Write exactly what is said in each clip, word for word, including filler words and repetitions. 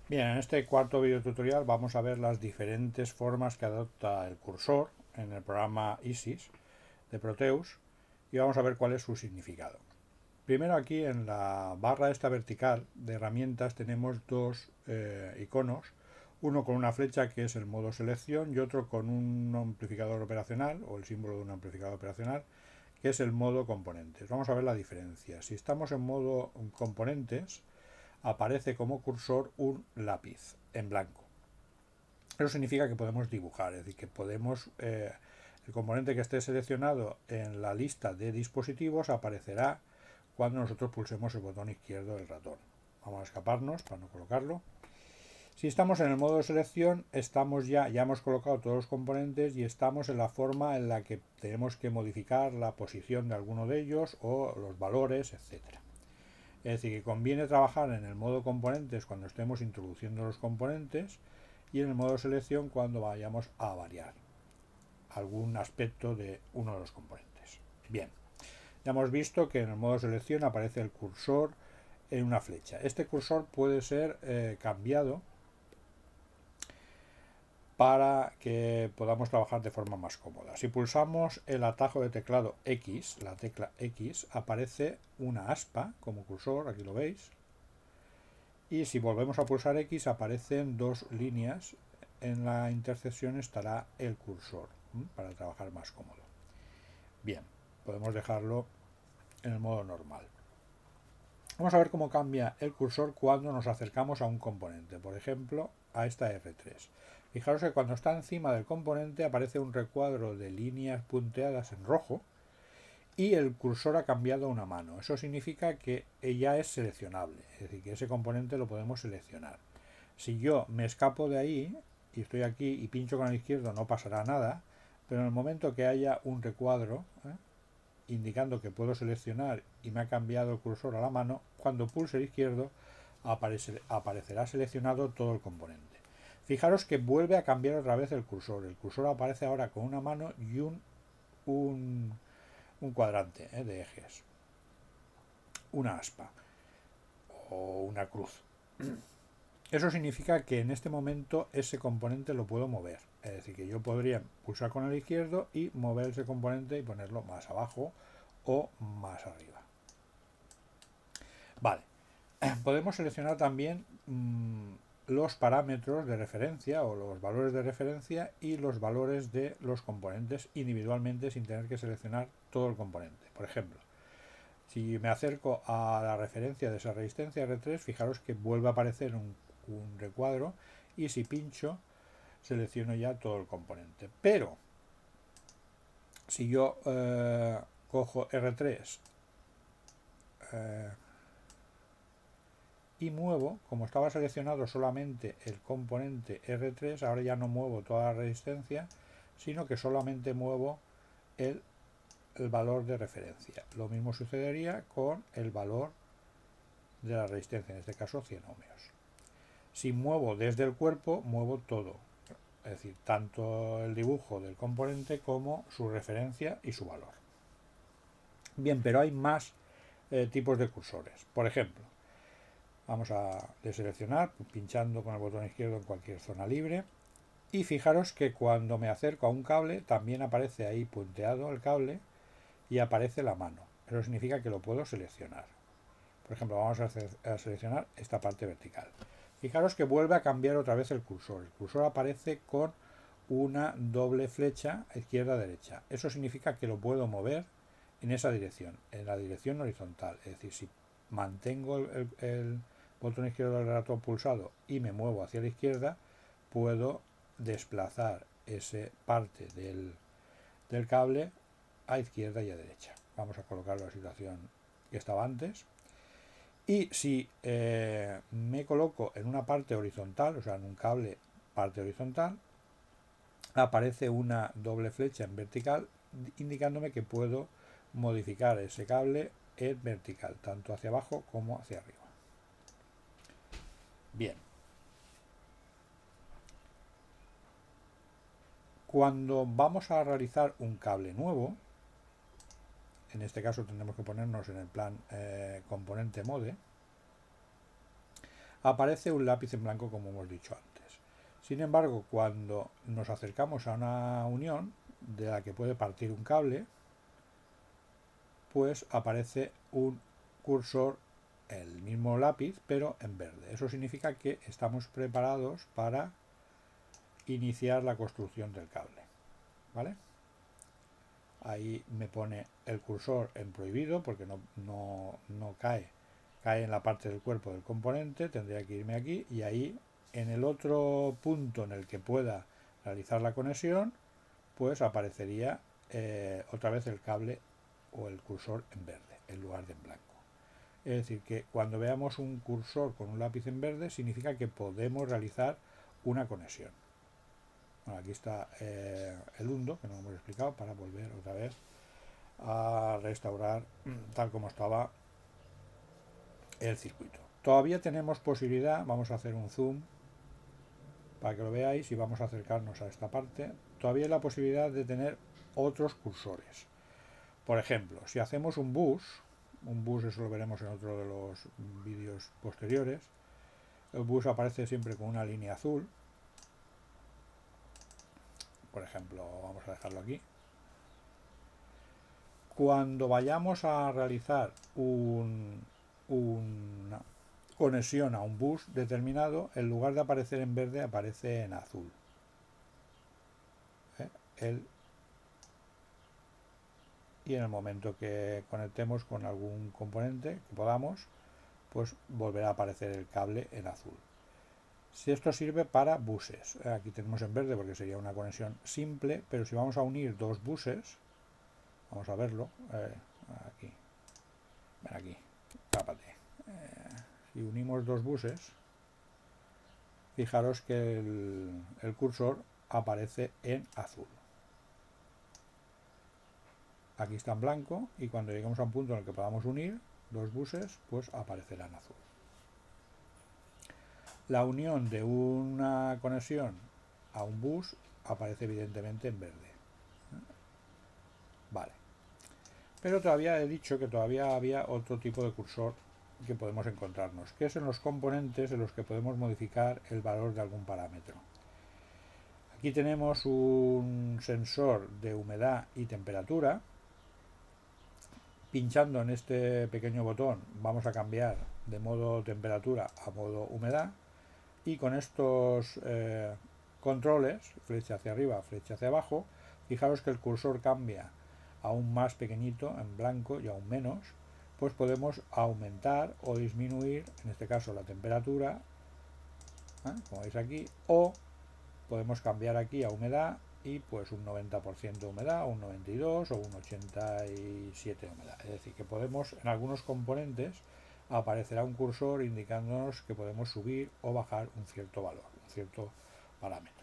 Bien, en este cuarto video tutorial vamos a ver las diferentes formas que adopta el cursor en el programa ISIS de Proteus y vamos a ver cuál es su significado. Primero, aquí en la barra esta vertical de herramientas tenemos dos eh, iconos, uno con una flecha que es el modo selección y otro con un amplificador operacional o el símbolo de un amplificador operacional que es el modo componentes. Vamos a ver la diferencia. Si estamos en modo componentes, aparece como cursor un lápiz en blanco. Eso significa que podemos dibujar, es decir, que podemos eh, el componente que esté seleccionado en la lista de dispositivos aparecerá cuando nosotros pulsemos el botón izquierdo del ratón. Vamos a escaparnos para no colocarlo. Si estamos en el modo de selección, estamos ya, ya hemos colocado todos los componentes y estamos en la forma en la que tenemos que modificar la posición de alguno de ellos o los valores, etcétera. Es decir, que conviene trabajar en el modo componentes cuando estemos introduciendo los componentes y en el modo selección cuando vayamos a variar algún aspecto de uno de los componentes. Bien, ya hemos visto que en el modo selección aparece el cursor en una flecha. Este cursor puede ser eh, cambiado para que podamos trabajar de forma más cómoda. Si pulsamos el atajo de teclado X, la tecla X, aparece una aspa como cursor, aquí lo veis, y si volvemos a pulsar X aparecen dos líneas, en la intersección estará el cursor ¿m? Para trabajar más cómodo. Bien, podemos dejarlo en el modo normal. Vamos a ver cómo cambia el cursor cuando nos acercamos a un componente, por ejemplo a esta R tres. Fijaros que cuando está encima del componente aparece un recuadro de líneas punteadas en rojo y el cursor ha cambiado a una mano. Eso significa que ya es seleccionable, es decir, que ese componente lo podemos seleccionar. Si yo me escapo de ahí y estoy aquí y pincho con el izquierdo no pasará nada, pero en el momento que haya un recuadro ¿eh? indicando que puedo seleccionar y me ha cambiado el cursor a la mano, cuando pulse el izquierdo aparece, aparecerá seleccionado todo el componente. Fijaros que vuelve a cambiar otra vez el cursor. El cursor aparece ahora con una mano y un, un, un cuadrante ¿eh? de ejes, una aspa o una cruz. Eso significa que en este momento ese componente lo puedo mover. Es decir, que yo podría pulsar con el izquierdo y mover ese componente y ponerlo más abajo o más arriba. Vale. Podemos seleccionar también mmm, los parámetros de referencia o los valores de referencia y los valores de los componentes individualmente sin tener que seleccionar todo el componente. Por ejemplo, si me acerco a la referencia de esa resistencia R tres, fijaros que vuelve a aparecer un, un recuadro y si pincho selecciono ya todo el componente. Pero si yo eh, cojo R tres eh, y muevo, como estaba seleccionado solamente el componente R tres, ahora ya no muevo toda la resistencia, sino que solamente muevo el, el valor de referencia. Lo mismo sucedería con el valor de la resistencia, en este caso cien ohmios. Si muevo desde el cuerpo, muevo todo, es decir, tanto el dibujo del componente como su referencia y su valor. Bien, pero hay más eh, tipos de cursores. Por ejemplo, vamos a deseleccionar pinchando con el botón izquierdo en cualquier zona libre y fijaros que cuando me acerco a un cable también aparece ahí punteado el cable y aparece la mano. Eso significa que lo puedo seleccionar. Por ejemplo, vamos a, a seleccionar esta parte vertical. Fijaros que vuelve a cambiar otra vez el cursor. El cursor aparece con una doble flecha izquierda-derecha. Eso significa que lo puedo mover en esa dirección, en la dirección horizontal. Es decir, si mantengo el, el, el botón izquierdo del ratón pulsado y me muevo hacia la izquierda, puedo desplazar esa parte del, del cable a izquierda y a derecha. Vamos a colocar la situación que estaba antes. Y si eh, me coloco en una parte horizontal, o sea, en un cable parte horizontal, aparece una doble flecha en vertical indicándome que puedo modificar ese cable en vertical, tanto hacia abajo como hacia arriba. Bien. Cuando vamos a realizar un cable nuevo, en este caso tendremos que ponernos en el plan eh, componente mode, aparece un lápiz en blanco como hemos dicho antes. Sin embargo, cuando nos acercamos a una unión de la que puede partir un cable, pues aparece un cursor, el mismo lápiz, pero en verde. Eso significa que estamos preparados para iniciar la construcción del cable, ¿vale? Ahí me pone el cursor en prohibido porque no, no, no cae, cae en la parte del cuerpo del componente. Tendría que irme aquí y ahí en el otro punto en el que pueda realizar la conexión, pues aparecería eh, otra vez el cable o el cursor en verde en lugar de en blanco. Es decir, que cuando veamos un cursor con un lápiz en verde significa que podemos realizar una conexión. Bueno, aquí está eh, el hundo, que no hemos explicado, para volver otra vez a restaurar tal como estaba el circuito. Todavía tenemos posibilidad, vamos a hacer un zoom para que lo veáis y vamos a acercarnos a esta parte. Todavía hay la posibilidad de tener otros cursores. Por ejemplo, si hacemos un bus, un bus, eso lo veremos en otro de los vídeos posteriores, el bus aparece siempre con una línea azul. Por ejemplo, vamos a dejarlo aquí. Cuando vayamos a realizar un, una conexión a un bus determinado, en lugar de aparecer en verde, aparece en azul. ¿Eh? El, y en el momento que conectemos con algún componente que podamos, pues volverá a aparecer el cable en azul. Si esto sirve para buses, aquí tenemos en verde porque sería una conexión simple, pero si vamos a unir dos buses, vamos a verlo, eh, aquí, ven aquí, tápate. Eh, si unimos dos buses, fijaros que el, el cursor aparece en azul. Aquí está en blanco y cuando lleguemos a un punto en el que podamos unir dos buses, pues aparecerá en azul. La unión de una conexión a un bus aparece evidentemente en verde. Vale. Pero todavía he dicho que todavía había otro tipo de cursor que podemos encontrarnos, que es en los componentes en los que podemos modificar el valor de algún parámetro. Aquí tenemos un sensor de humedad y temperatura. Pinchando en este pequeño botón vamos a cambiar de modo temperatura a modo humedad. Y con estos eh, controles, flecha hacia arriba, flecha hacia abajo, fijaros que el cursor cambia aún más pequeñito, en blanco y aún menos, pues podemos aumentar o disminuir, en este caso la temperatura, ¿eh? Como veis aquí, o podemos cambiar aquí a humedad y pues un noventa por ciento de humedad, un noventa y dos o un ochenta y siete de humedad. Es decir, que podemos en algunos componentes aparecerá un cursor indicándonos que podemos subir o bajar un cierto valor, un cierto parámetro.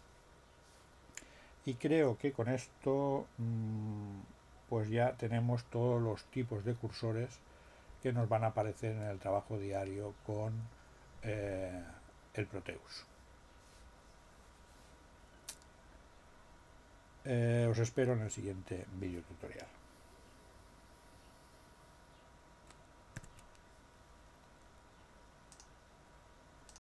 Y creo que con esto pues ya tenemos todos los tipos de cursores que nos van a aparecer en el trabajo diario con eh, el Proteus. Eh, os espero en el siguiente vídeo tutorial.